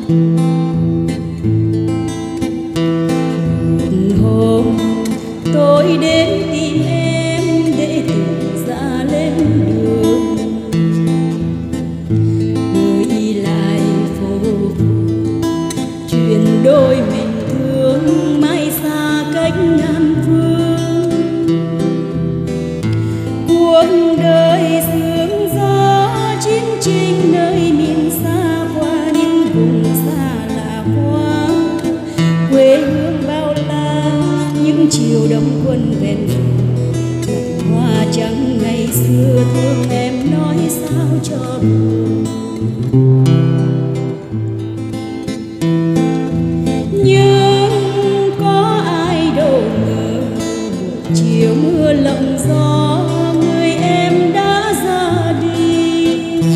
Hôm tôi đến tìm em để tự ra lên đường, gửi lại phố chuyện đôi mình thương mãi xa cách ngàn phương. Cuộc đời sương gió chiến tranh nơi miền xa qua những vùng xa lạ quá, quê hương bao la những chiều đông quân ven đường, hoa trắng ngày xưa thương em nói sao cho được. Nhưng có ai đâu ngờ chiều mưa lộng gió người em đã ra đi,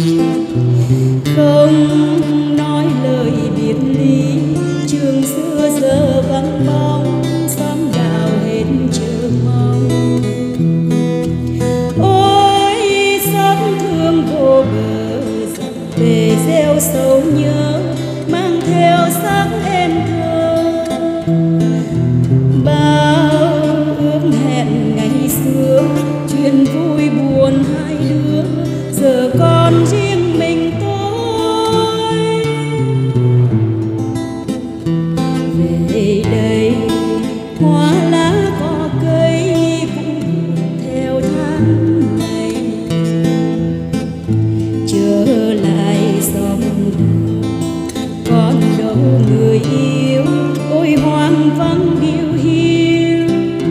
không nói lời biệt ly. Trường xưa giờ vắng bóng, xóm đào hết chờ mong. Ôi xót thương vô bờ dặm về gieo sầu nhớ, mang theo sắc em thơ. Bao ước hẹn ngày xưa, chuyện vui buồn hai đứa, giờ còn riêng mình tôi. Về đây hoa lá cỏ cây cũng buồn theo tháng ngày, trở lại xóm đường còn đâu người yêu. Ôi hoang vắng điêu hiu,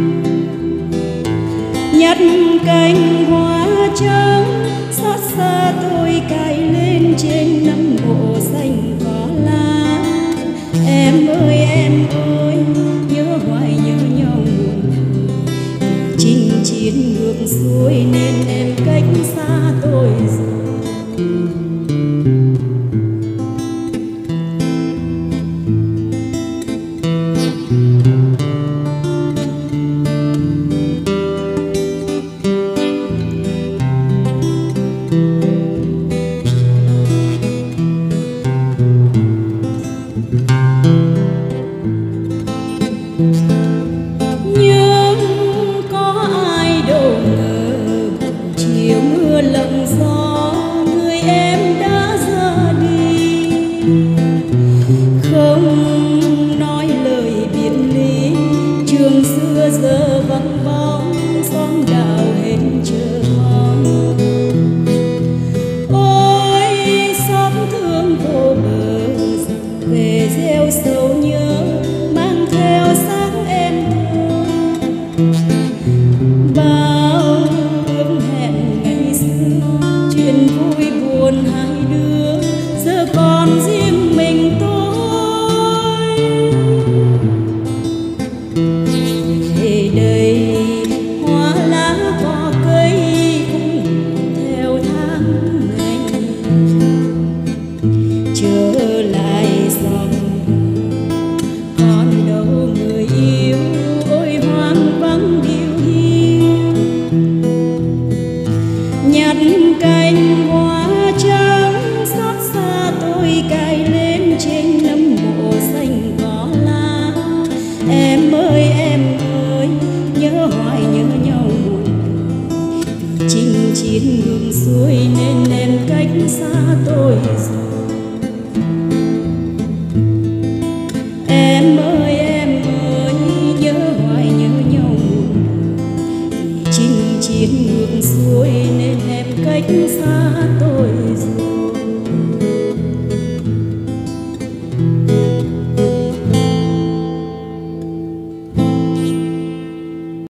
nhặt cành hoa trắng xót xa tôi cài lên trên nấm mộ xanh cỏ lá. Em ơi nhớ hoài nhớ nhau muôn thuở, chinh chiến ngược xuôi nên em cách xa tôi rồi. Nhưng có ai đâu ngờ chiều mưa lộng gió người em đã ra đi, không nói lời biệt ly. Trường xưa giờ vắng bóng, xóm đào hết chờ mong. Ôi xót thương vô bờ dặm về gieo sầu nhớ, mang theo sắc em thơ. Bao ước hẹn ngày xưa, chuyện vui buồn hai đứa, giờ còn riêng mình tôi. Về đây hoa lá cỏ cây cũng buồn theo tháng ngày, trở lại xóm còn đâu người yêu. Ôi hoang vắng điêu hiu, nhặt cành hoa trắng xót xa tôi cài lên trên nấm mộ xanh cỏ lá. Em ơi nhớ hoài nhớ nhau muôn thuở, vì chinh chiến ngược xuôi nên em cách xa tôi rồi. Em ơi nhớ hoài nhớ nhau muôn thuở, vì chinh chiến ngược xuôi nên em cách xa tôi.